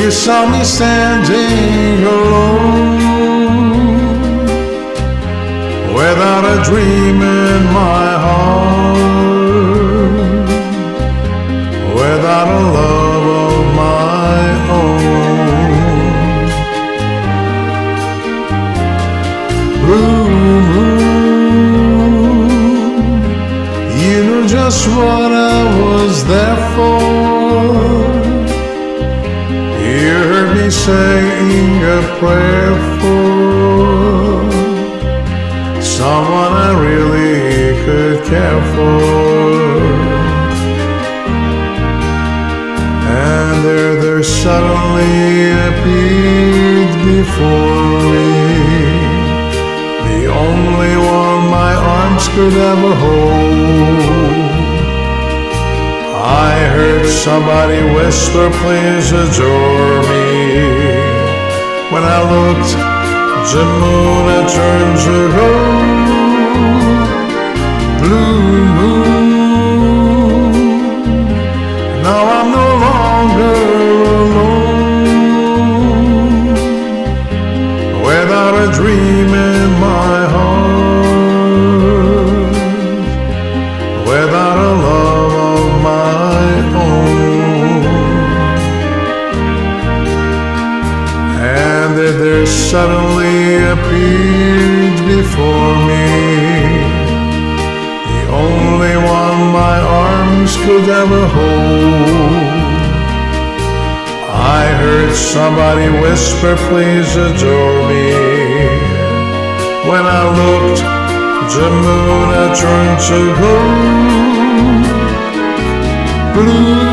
You saw me standing alone, without a dream in my heart, without a love of my own. Blue moon, you knew just what I was there for. You heard me saying a prayer for someone I really could care for. And there suddenly appeared before me the only one my arms could ever hold. I heard somebody whisper, please adore me. When I looked, the moon had turned to gold. Blue moon, now I'm no longer alone, without a dream in my heart, without a love of my own. And there suddenly appeared before me the only one my arms could ever hold. I heard somebody whisper, please adore me. When I looked, the moon had turned to gold. Blue